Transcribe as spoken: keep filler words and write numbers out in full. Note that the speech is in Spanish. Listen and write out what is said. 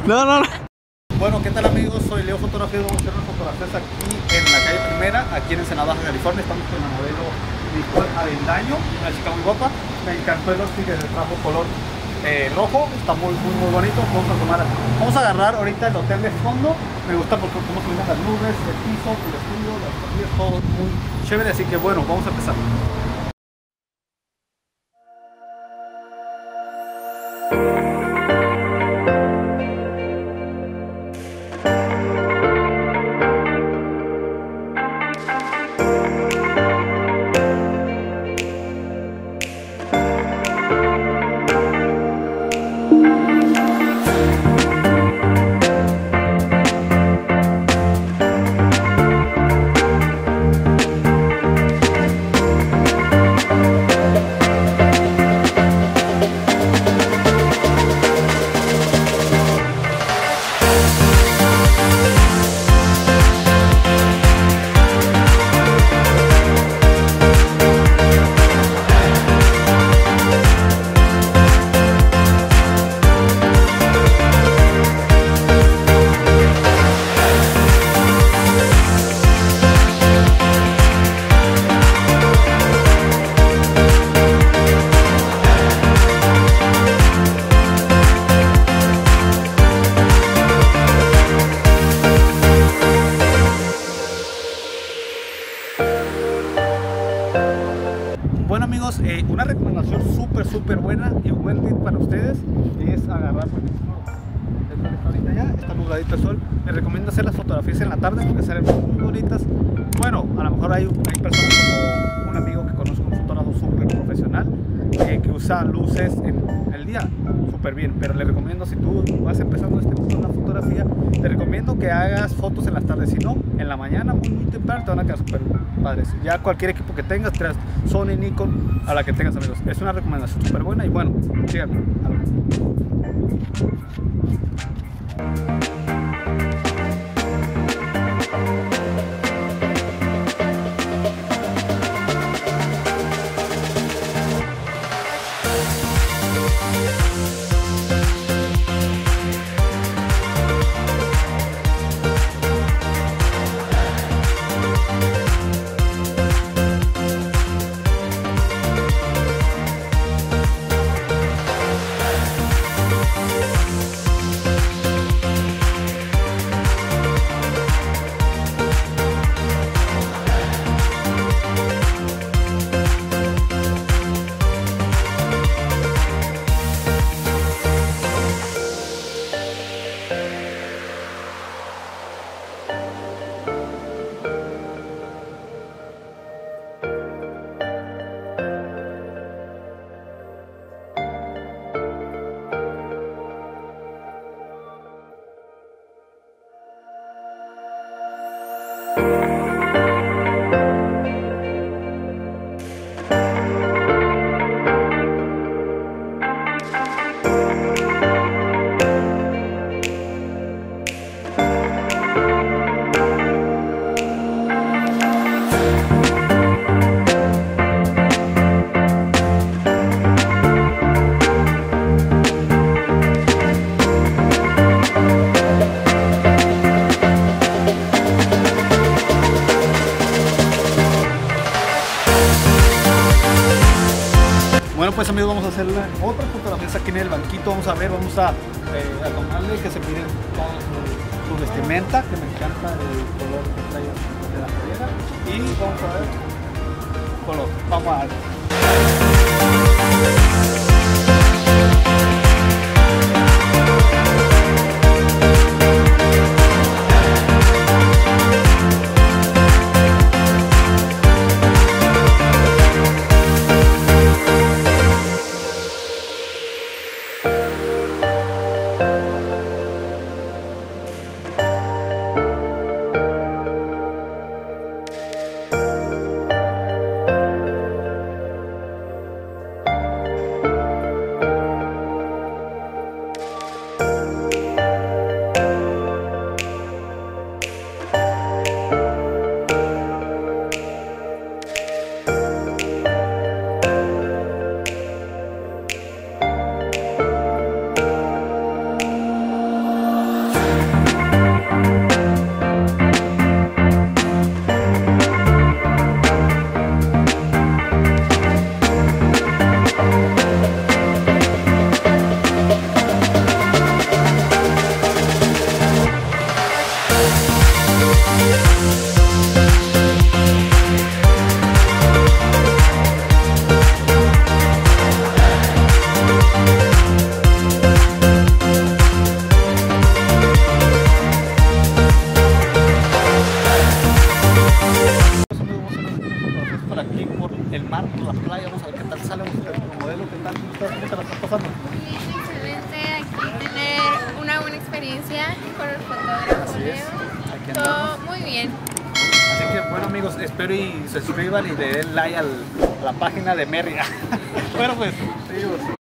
No, no, no. Bueno, ¿qué tal amigos? Soy Leo Fotografía, vamos a hacer unas fotografías aquí en la calle Primera, aquí en Ensenada, Baja California. Estamos con la modelo Nicole Avendaño, una chica muy guapa. Me encantó el outfit que se trajo color eh, rojo, está muy, muy, muy bonito. Vamos a tomar, vamos a agarrar ahorita el hotel de fondo. Me gusta porque cómo se ven las nubes, el piso, el estudio, las patillas, todo muy chévere. Así que bueno, vamos a empezar. Bueno amigos, eh, una recomendación súper súper buena y un buen tip para ustedes es agarrar, por ejemplo, el sol está ahorita ya, está nubladito el sol. Les recomiendo hacer las fotografías en la tarde porque salen muy bonitas. Bueno, a lo mejor hay, hay personas como un amigo que conozco, un fotógrafo súper profesional, eh, que usa luces en el día súper bien, pero le recomiendo, si tú vas empezando este mundo de la fotografía, te recomiendo que hagas fotos en las tardes. Si no, en la mañana muy muy temprano te van a quedar súper padres. Ya cualquier equipo que tengas, traes Sony, Nikon, a la que tengas amigos, es una recomendación súper buena. Y bueno, síganme. Bueno pues amigos, vamos a hacer otra fotografía aquí en el banquito. Vamos a ver, vamos a, eh, a tomarle que se miren toda su, su vestimenta, que me encanta el color que trae de la playera. Y vamos a ver color, vamos a ver. la playa, vamos a ver qué tal sale como modelo, qué tal, cómo te la estás pasando. Muy bien, excelente. Aquí tener una buena experiencia con el fotógrafo. Así es. Aquí andamos. Todo muy bien. Así que bueno amigos, espero y se suscriban y le den like al, a la página de Merry. Bueno pues, seguimos.